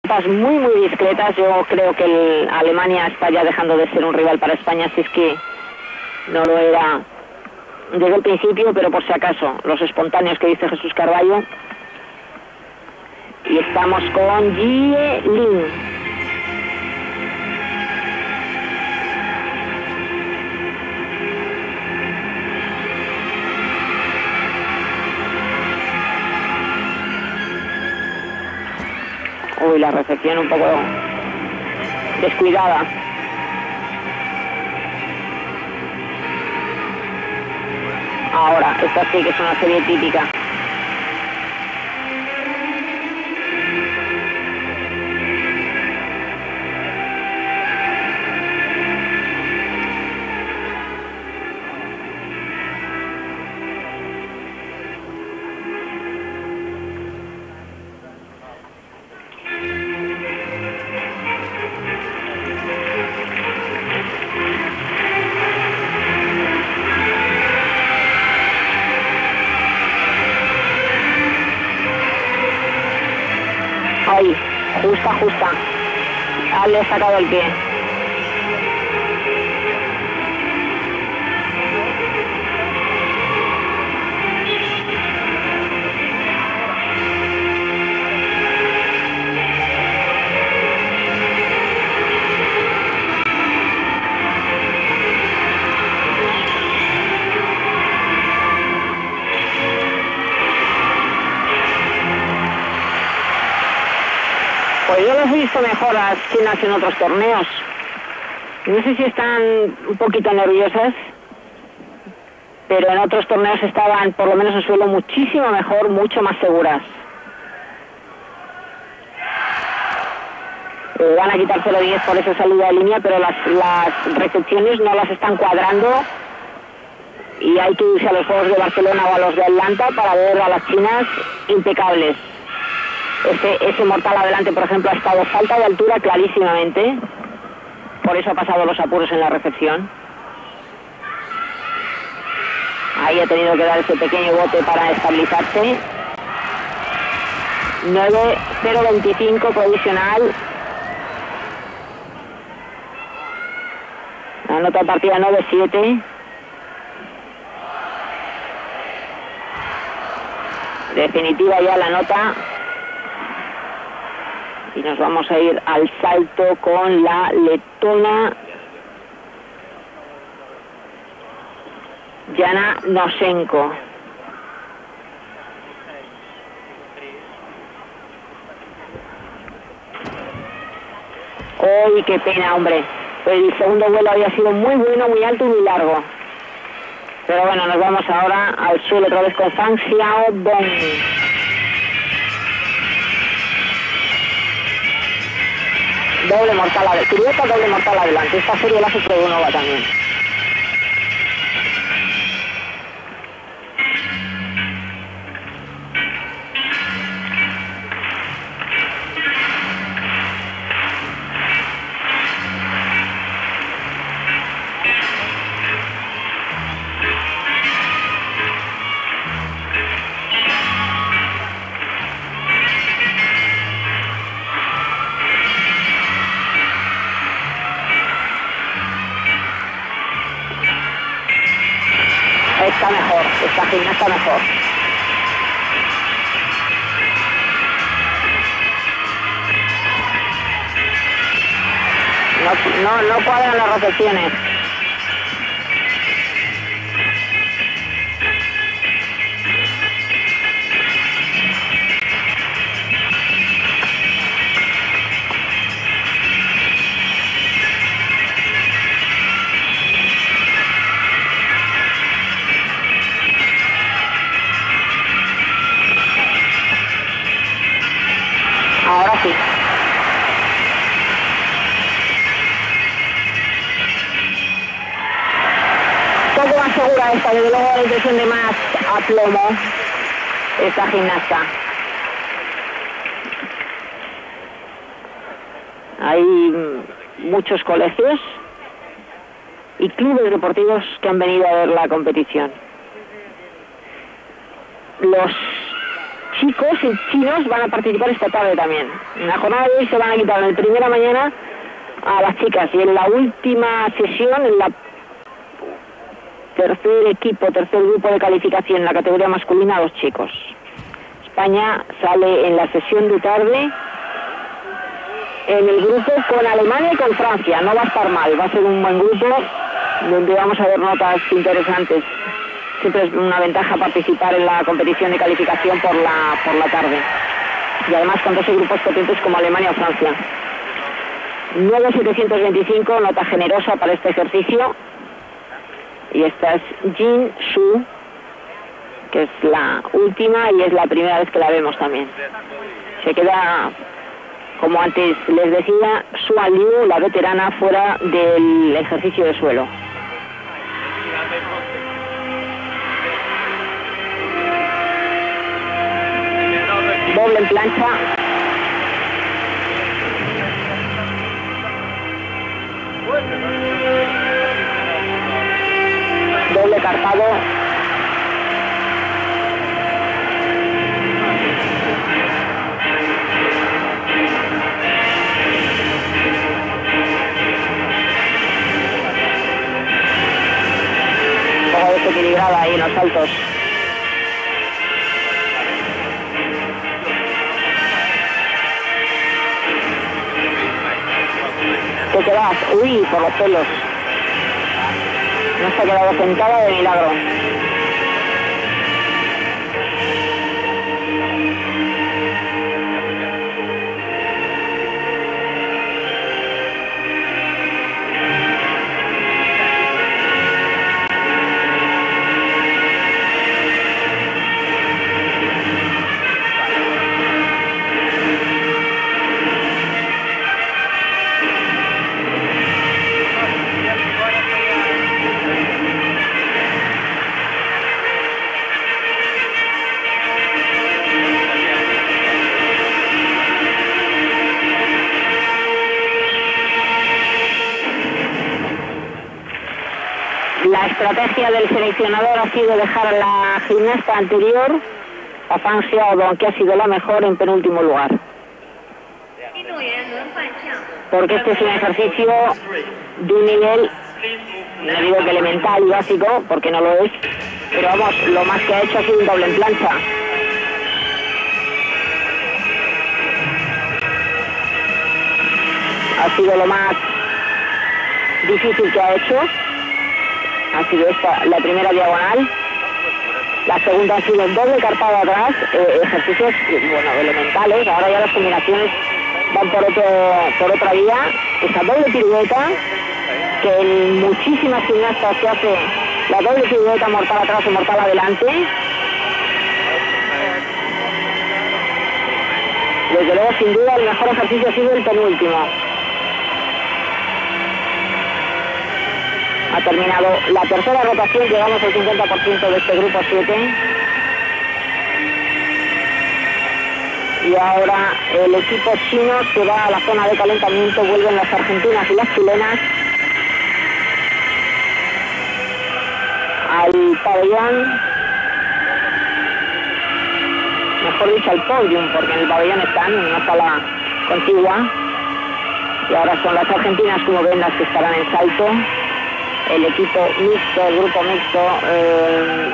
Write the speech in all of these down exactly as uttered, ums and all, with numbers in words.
muy muy discretas. Yo creo que el, Alemania está ya dejando de ser un rival para España, si es que no lo era desde el principio, pero por si acaso, los espontáneos que dice Jesús Carballo. Y estamos con Jie Lin. Uy, la recepción un poco descuidada. Ahora, esta sí que es una serie típica. Ahí, justa, justa. Ah, le he sacado el pie. Pues yo los he visto mejor a las chinas en otros torneos. No sé si están un poquito nerviosas, pero en otros torneos estaban, por lo menos en suelo, muchísimo mejor, mucho más seguras. Eh, van a quitar cero diez por esa salida de línea, pero las, las recepciones no las están cuadrando. Y hay que irse a los Juegos de Barcelona o a los de Atlanta para ver a las chinas impecables. Ese, ese mortal adelante, por ejemplo, ha estado falta de altura clarísimamente. Por eso ha pasado los apuros en la recepción. Ahí ha tenido que dar ese pequeño bote para estabilizarse. nueve cero veinticinco provisional. La nota de partida nueve siete. Definitiva ya la nota. Y nos vamos a ir al salto con la letona Jana Nosenko. ¡Uy, qué pena, hombre! El segundo vuelo había sido muy bueno, muy alto y muy largo. Pero bueno, nos vamos ahora al suelo otra vez con Fang Xiaobong. Doble mortal adelante, cubierta, doble mortal adelante. Esta serie la hace Nova también. Está mejor, esta gimnasta está mejor. No, no, no cuadran las rotaciones. Ahora sí. Un poco más segura esta, desde luego la impresión de más aplomo esta gimnasta. Hay muchos colegios y clubes deportivos que han venido a ver la competición. Los chicos y chinos van a participar esta tarde también. En la jornada de hoy se van a quitar en primera mañana a las chicas y en la última sesión, en la tercer equipo, tercer grupo de calificación en la categoría masculina, a los chicos. España sale en la sesión de tarde en el grupo con Alemania y con Francia. No va a estar mal, va a ser un buen grupo donde vamos a ver notas interesantes. Siempre es una ventaja participar en la competición de calificación por la, por la tarde. Y además con dos grupos potentes como Alemania o Francia. nueve mil setecientos veinticinco, nota generosa para este ejercicio. Y esta es Jin Su, que es la última y es la primera vez que la vemos también. Se queda, como antes les decía, Suan Liu, la veterana, fuera del ejercicio de suelo. Doble en plancha. Doble carpado. Un poco desequilibrada ahí en los saltos. ¿Qué te vas? Uy, por los pelos. No se ha quedado sentada de milagro. La estrategia del seleccionador ha sido dejar a la gimnasta anterior, a Fang Xiaodong, que ha sido la mejor, en penúltimo lugar. Porque este es un ejercicio de un nivel, no digo que elemental y básico, porque no lo es, pero vamos, lo más que ha hecho ha sido un doble en plancha. Ha sido lo más difícil que ha hecho. Ha sido esta, la primera diagonal. La segunda ha sido el doble carpado atrás, eh, ejercicios, bueno, elementales. Ahora ya las combinaciones van por, otro, por otra vía. Esa doble pirueta, que en muchísimas gimnastas se hace la doble pirueta, mortal atrás y mortal adelante. Desde luego, sin duda, el mejor ejercicio ha sido el penúltimo. Ha terminado la tercera rotación, llegamos al cincuenta por ciento de este grupo siete. Y ahora el equipo chino se va a la zona de calentamiento, vuelven las argentinas y las chilenas al pabellón, mejor dicho al podium, porque en el pabellón están en una sala contigua. Y ahora son las argentinas, como ven, las que estarán en salto. El equipo mixto, el grupo mixto, eh,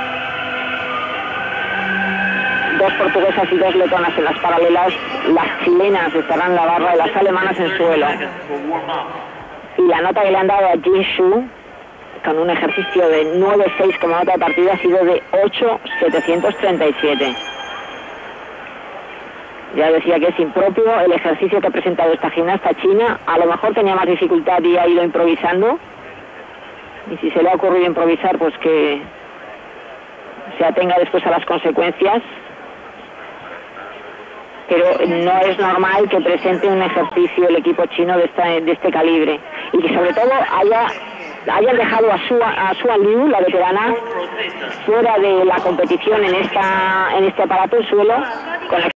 dos portuguesas y dos letonas en las paralelas. Las chilenas estarán en la barra y las alemanas en suelo. Y la nota que le han dado a Jin Su, con un ejercicio de nueve seis como nota de partida, ha sido de ocho mil setecientos treinta y siete. Ya decía que es impropio el ejercicio que ha presentado esta gimnasta china. A lo mejor tenía más dificultad y ha ido improvisando. Y si se le ha ocurrido improvisar, pues que se atenga después a las consecuencias. Pero no es normal que presente un ejercicio el equipo chino de, esta, de este calibre. Y que sobre todo haya, hayan dejado a Suan, a Suan Liu, la veterana, fuera de la competición en, esta, en este aparato en suelo, con